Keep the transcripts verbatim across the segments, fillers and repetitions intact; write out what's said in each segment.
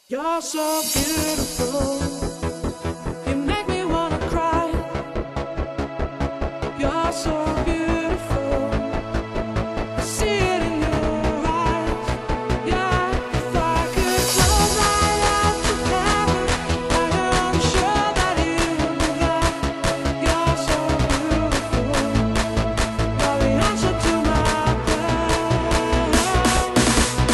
You're so beautiful, you make me wanna cry. You're so beautiful, I see it in your eyes. Yeah, if I could close my eyes to heaven, I am sure that you'd be there. You're so beautiful, you're the answer to my prayer.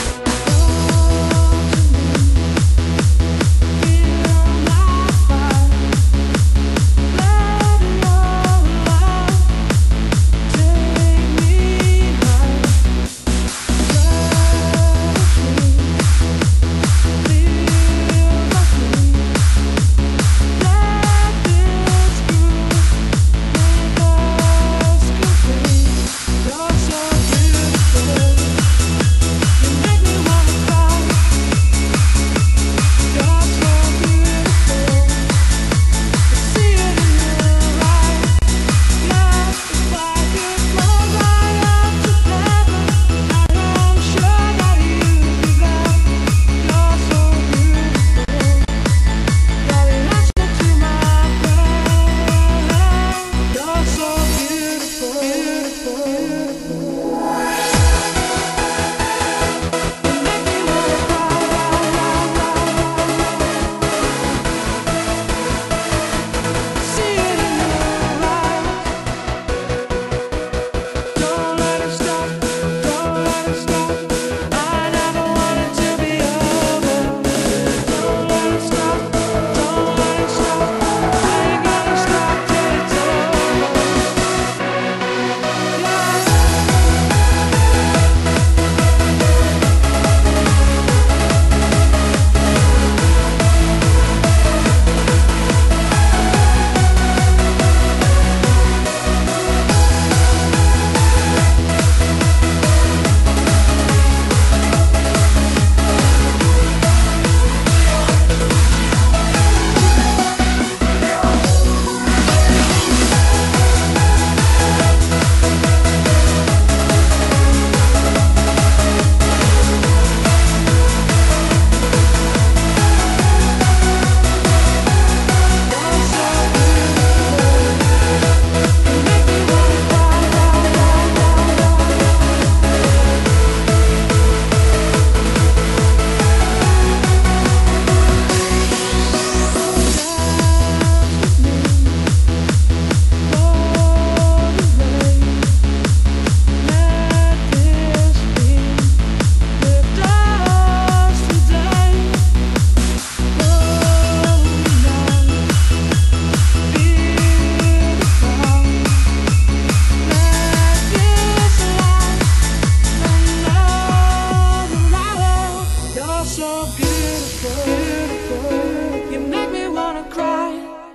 So beautiful, beautiful, you make me wanna cry,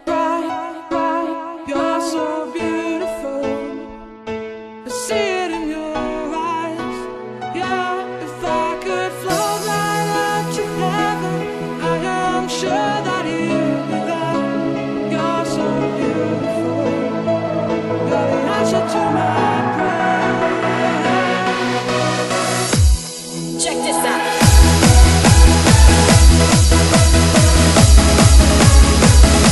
cry, cry. You're so beautiful, I see it in your eyes. Yeah, if I could float right up to heaven, I am sure that you'd be there. You're so beautiful, you're the answer to my prayer. Check this out.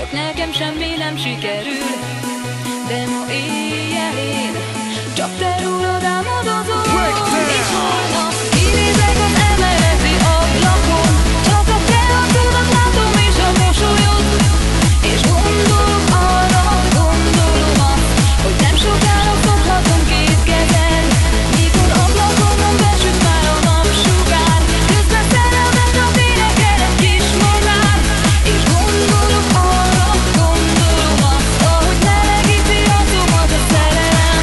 csak nekem semmi nem sikerül. De ma éjjel én csak te rólad álmodozom. És holnap kinézek az emeleti ablakon, csak a te arcodat látom és a mosolyod. És gondolok arra, gondolom azt, hogy nem sokára foghatom két kezed. Mikor ablakomon besüt már a napsugár, közben szerelmesnek énekel egy kis madár. És gondolok arra, gondolom azt, ahogy melegíti arcomat a szerelem.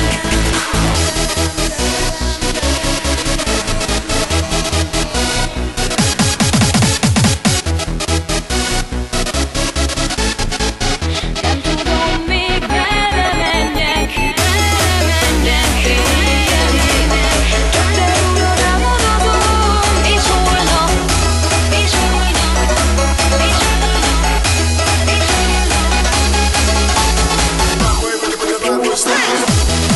Nem tudom még merre menjek, merre menjek, éjjel ének. Csak te rólad álmodozom, és holnap, és holnap, és holnap, és holnap.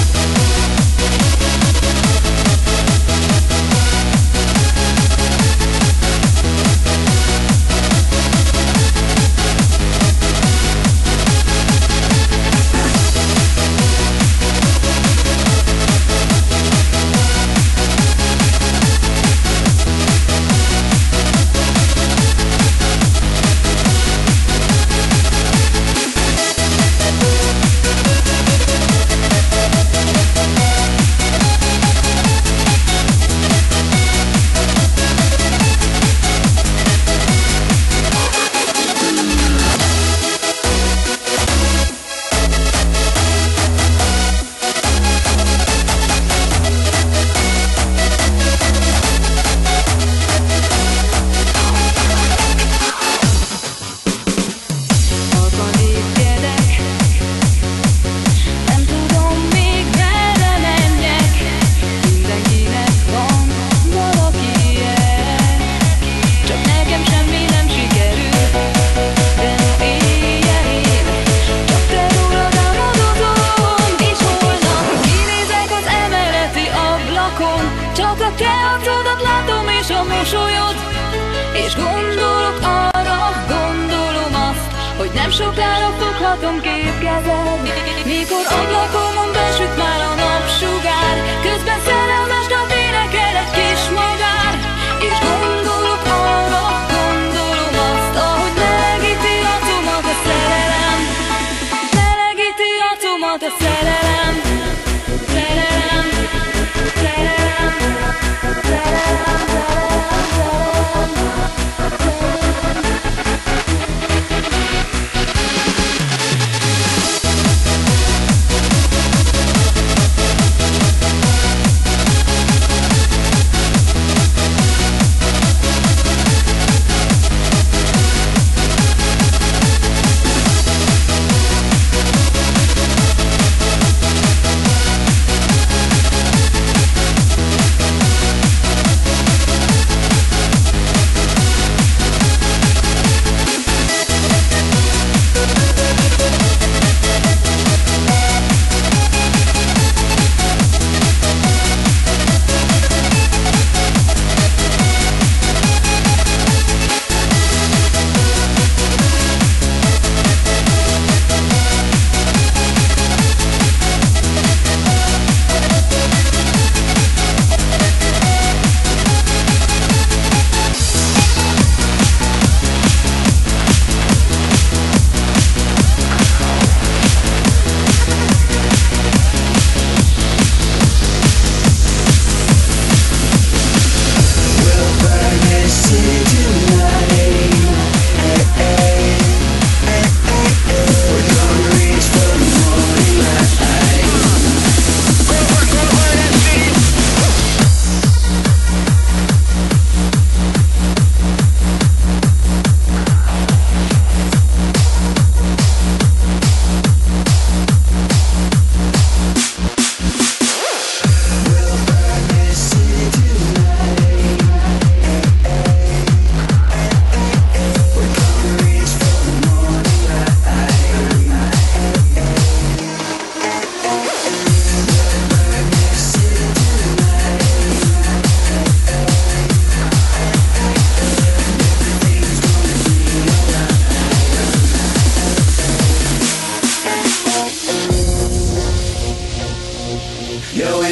Halkan lépkedek, nem tudom még merre menjek. Mindenkinek van valakije, csak nekem semmi nem sikerül. De ma éjjel én csak te rólad álmodozom. És holnap kinézek az emeleti ablakon, csak a te arcodat látom és a mosolyod. És gondolok arra, gondolom azt, hogy nem sokára foghatom két kezed. Mikor ablakomon besüt már a napsugár, közben szerelmesnek énekel egy kis madár. És gondolok arra, gondolom azt, ahogy melegíti arcomat a szerelem. Melegíti arcomat a szerelem. Szerelem, szerelem, szerelem, szerelem, szerelem.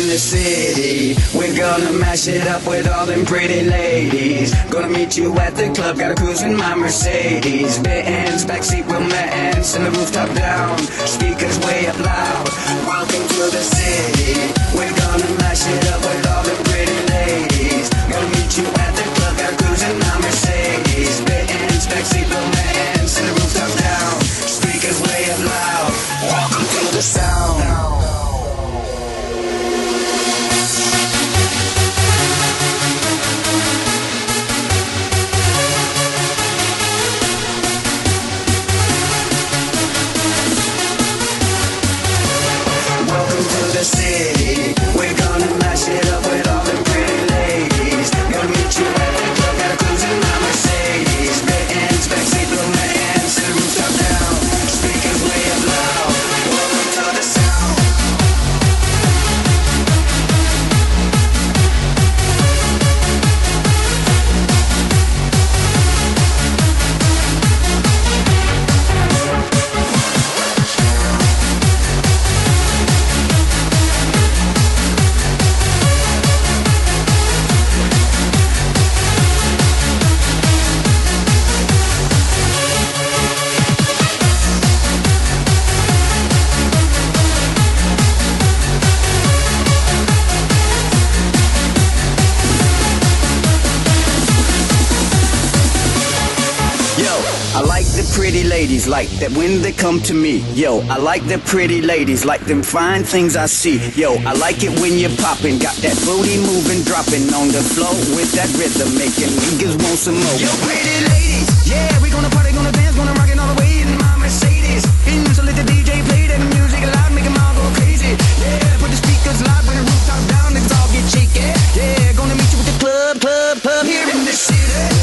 the city. We're gonna mash it up with all them pretty ladies. Gonna meet you at the club, got a cruise in my Mercedes. Benz, backseat romance, and the rooftop down, speakers way up loud. Welcome to the city. We're gonna mash it up with all them pretty ladies. Gonna meet you at the club, got a cruise in my Mercedes. Benz, backseat romance, and the rooftop down, speakers way up loud. Welcome to the sound. The city, we're gonna mash it up with all them pretty ladies. Gonna meet you at the club, got a cruise in my Mercedes. Benz, backseat romance, and the rooftop down, speakers way up loud. Welcome to the sound. I like the pretty ladies, like that when they come to me. Yo, I like the pretty ladies, like them fine things I see. Yo, I like it when you're popping, got that booty moving, dropping on the floor with that rhythm, making niggas want some more. Yo, pretty ladies, yeah, we gonna party, gonna dance, gonna rock it all the way in my Mercedes. And so let the D J play that music loud, make them all go crazy. Yeah, put the speakers loud, bring the rooftop down, niggas all get shaky. Yeah, gonna meet you with the club, club, club here in the city.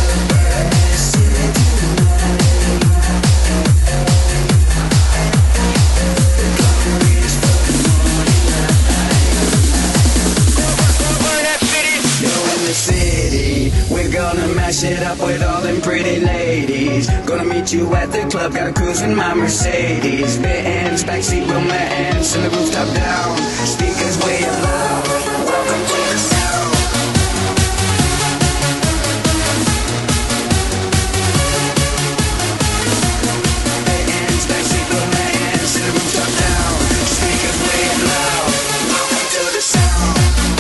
We're gonna mash it up with all them pretty ladies. Gonna meet you at the club, got a cruise in my Mercedes. Benz, backseat romance, and the rooftop down, speakers way up loud. Welcome to the sound. Benz, backseat romance, and the rooftop down, speakers way up loud. Welcome to the sound.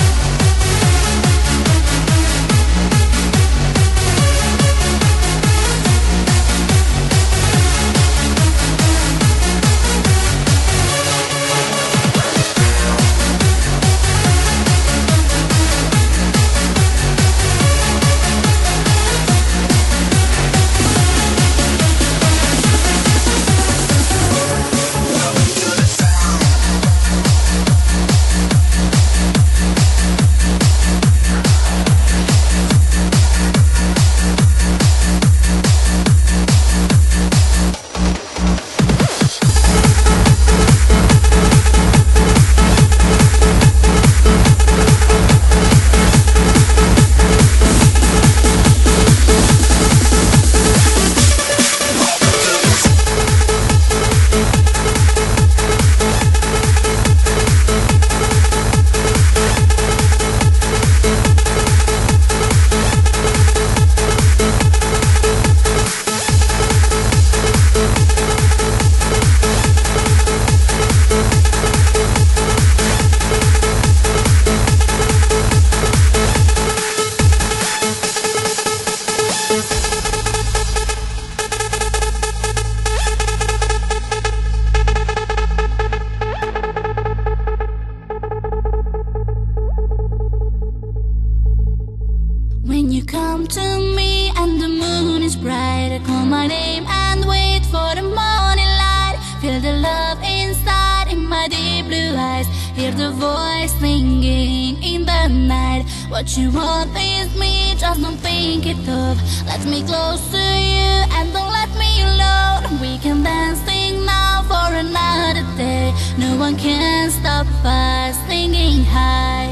When you come to me and the moon is bright, I call my name and wait for the morning light. Feel the love inside in my deep blue eyes. Hear the voice singing in the night. What you want is me, just don't think it up. Let me close to you and don't let me alone. We can dance, sing now for another day. No one can stop us singing high.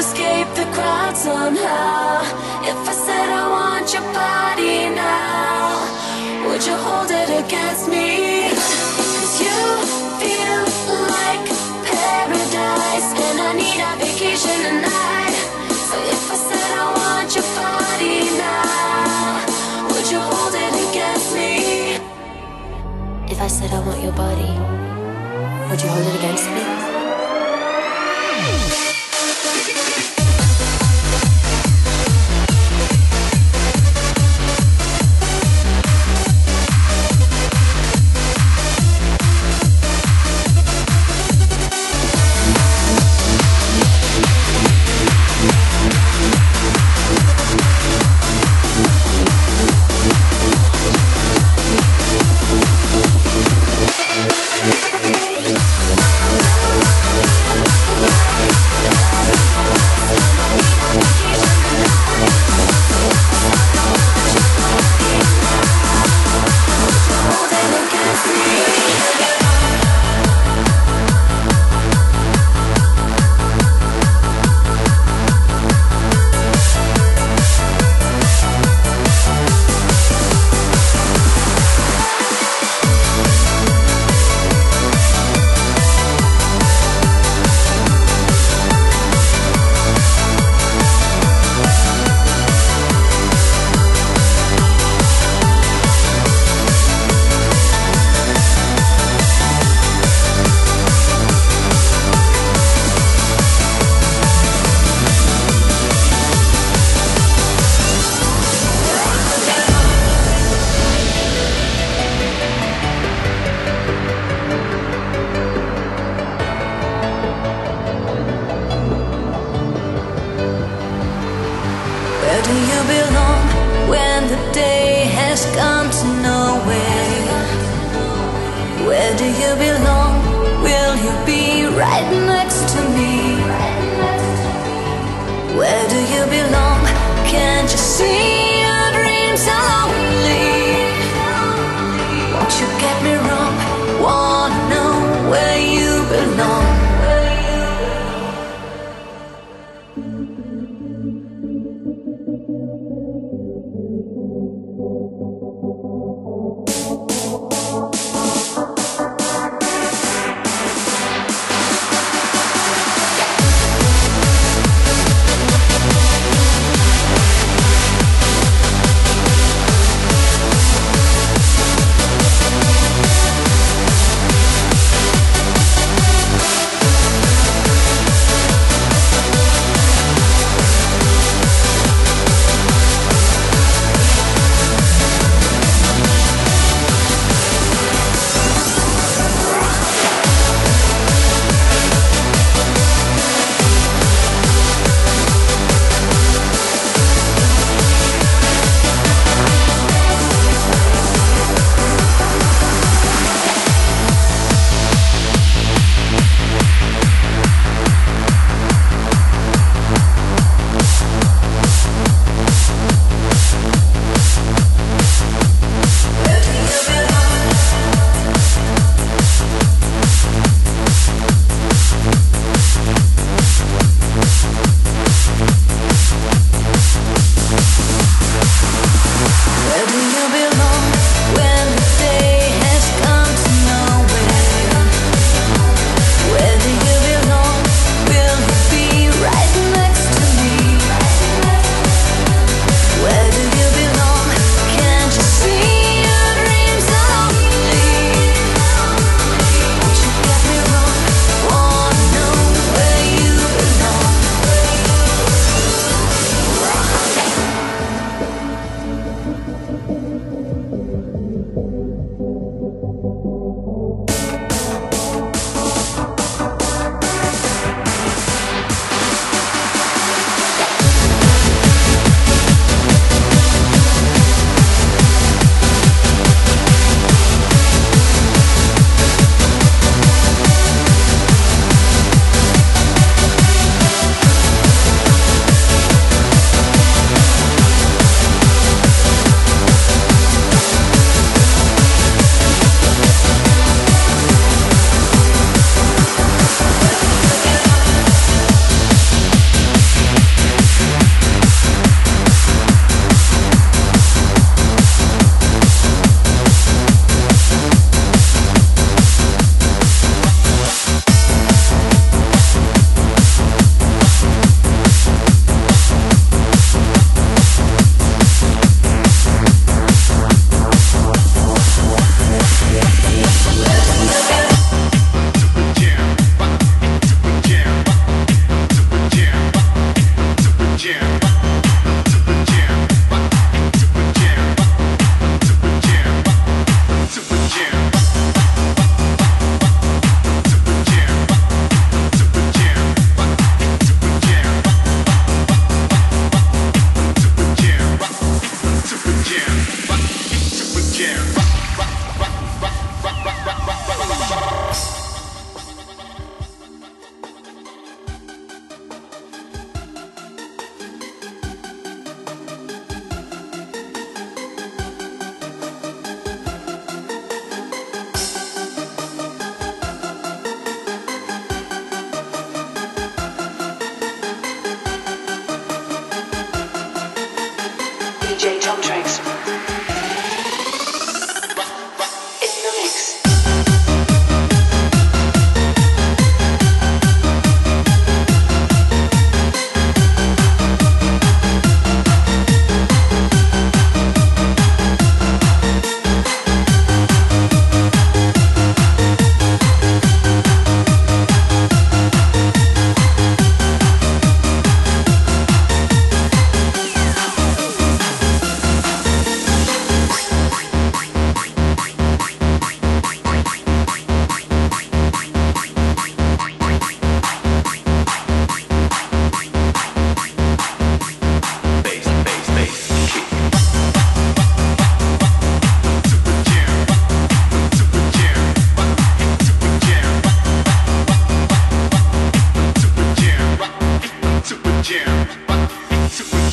escape the crowd somehow. If I said I want your body now, would you hold it against me? 'Cause you feel like paradise, and I need a vacation tonight. So if I said I want your body now, would you hold it against me? If I said I want your body, would you hold it against me?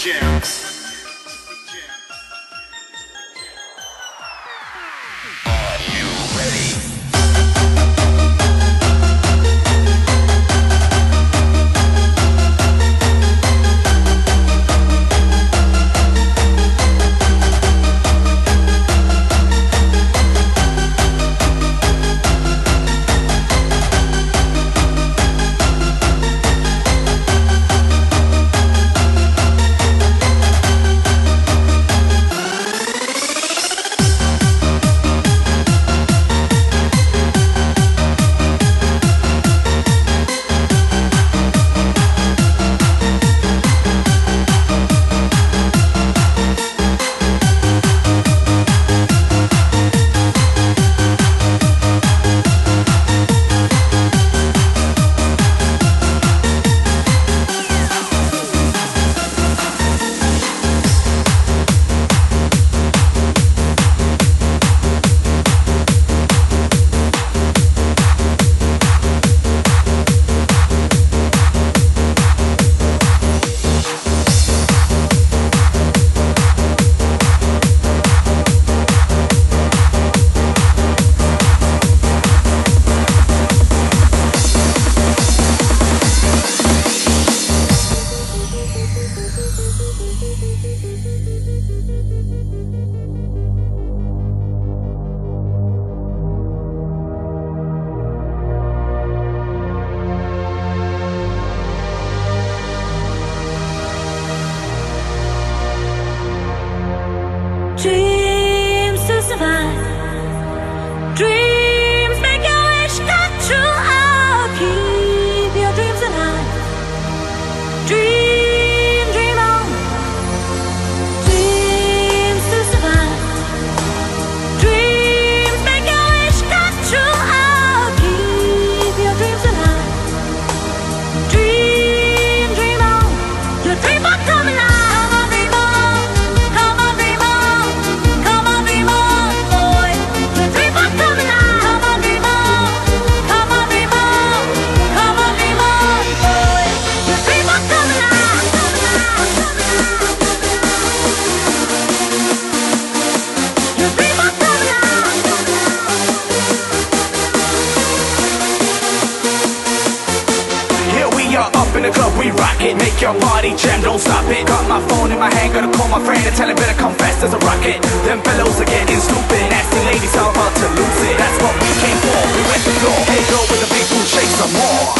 Your party jam, don't stop it. Got my phone in my hand, gotta call my friend and tell him better come fast as a rocket. Them fellows are getting stupid, nasty ladies are about to lose it. That's what we came for, we went the floor. Hey girl with a big boot, shake some more.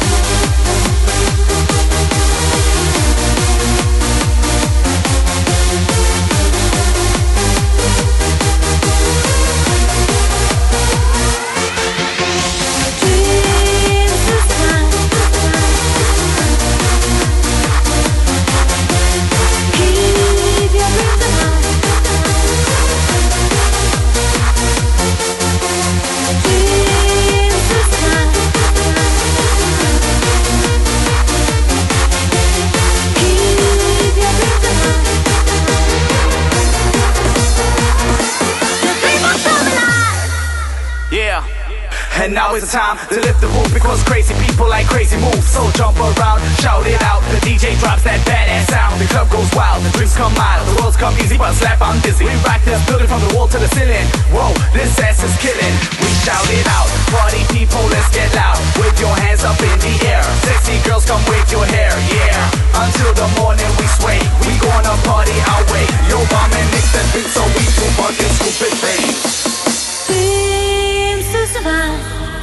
And now it's the time to lift the roof, because crazy people like crazy moves. So jump around, shout it out. The D J drops that badass sound. The club goes wild, the drinks come mild. The world's come easy, but slap I'm dizzy. We rock this building from the wall to the ceiling. Whoa, this ass is killing. We shout it out. Party people, let's get loud. Wave your hands up in the air. Sexy girls, come wave your hair, yeah. Until the morning we sway. We gonna party our way. Yo, bomb and mix and beat, so we do fucking stupid things. Dreams to survive.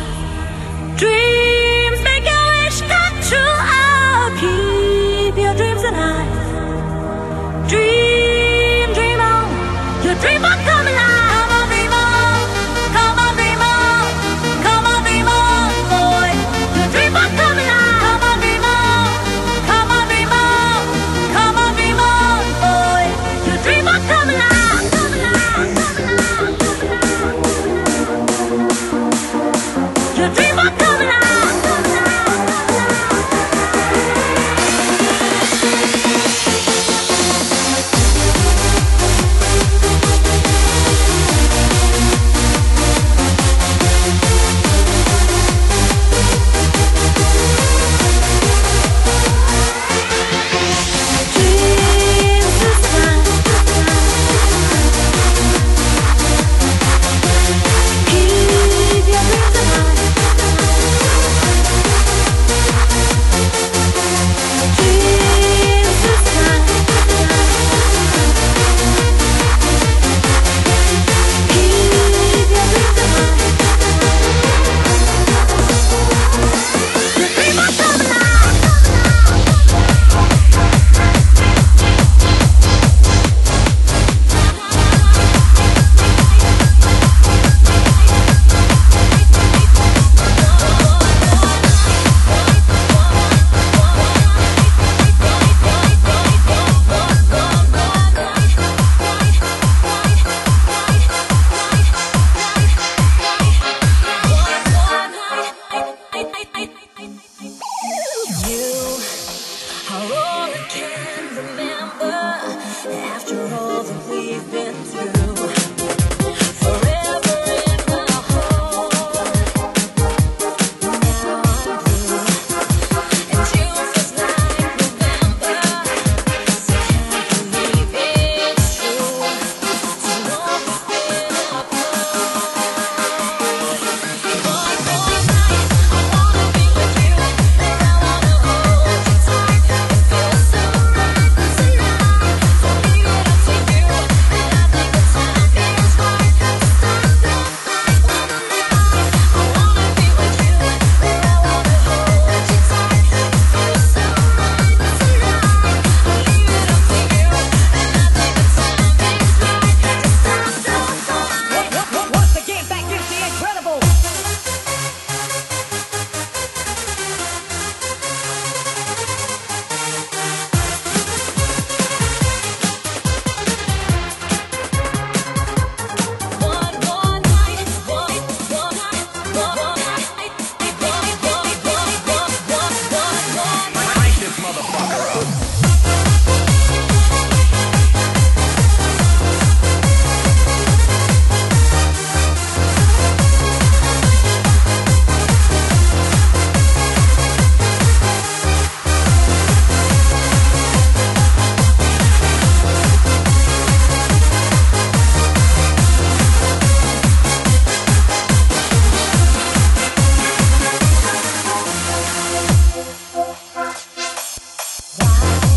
Dreams make your wish come true. I'll keep your dreams alive. Dream, dream on. Your dream will come alive. Come on, dream on. Come on, dream on. Come on, dream on, boy. Your dream will come alive. Come on, dream on. Come on, dream on. After all that we've been through, forever in my heart. Now I'm blue, and June feels like November. So can't believe it's true. Too long it's been apart. One more night, I wanna be with you, and I wanna hold you tight. It feels so right tonight. So leave it up to you, and I think the time feels right to start the fight. One more night, I wanna be with you, and I wanna hold you tight. It feels so right tonight. Leave it up to you, and I think the time feels right to start the fight. Once again, back is the incredible. One more night, one more night, one more night, one one one one one one one. Light this motherfucker up. Why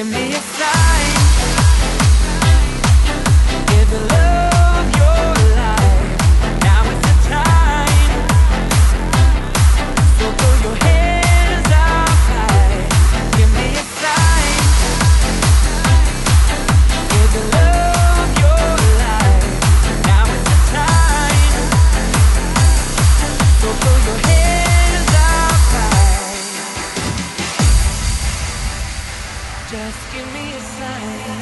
give me a sign. Give the love your life. Now is the time. So throw your hands up high. Give me a sign. Give the love your life. Now is the time. So throw your hands up high. Just give me a sign.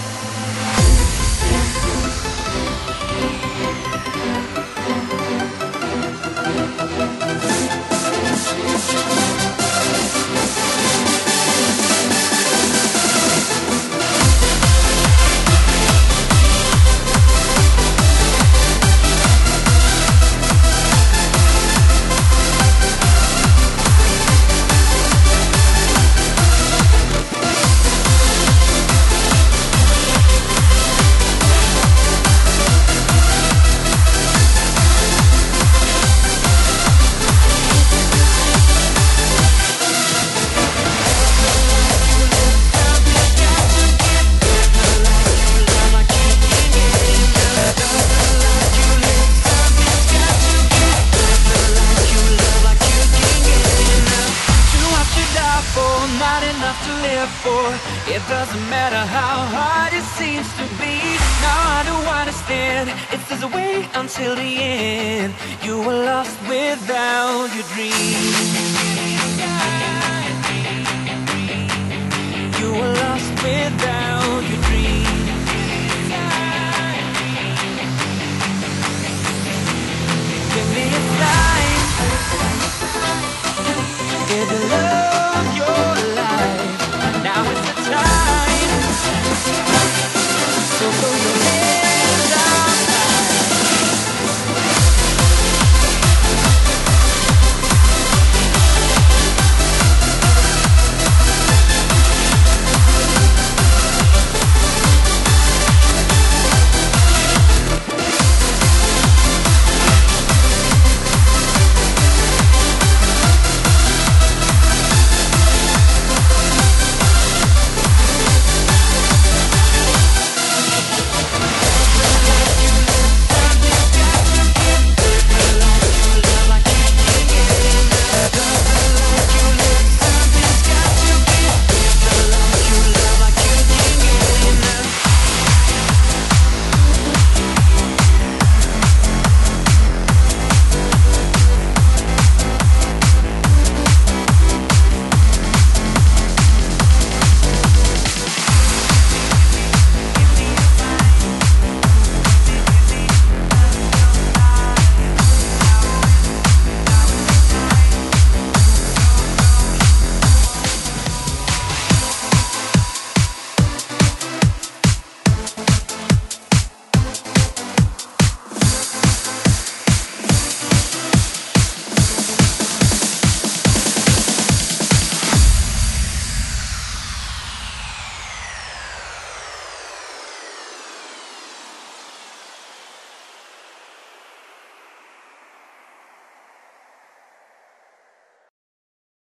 Not enough to live for. It doesn't matter how hard it seems to be. Now I do understand. If there's a way until the end, you were lost without your dream. You were lost without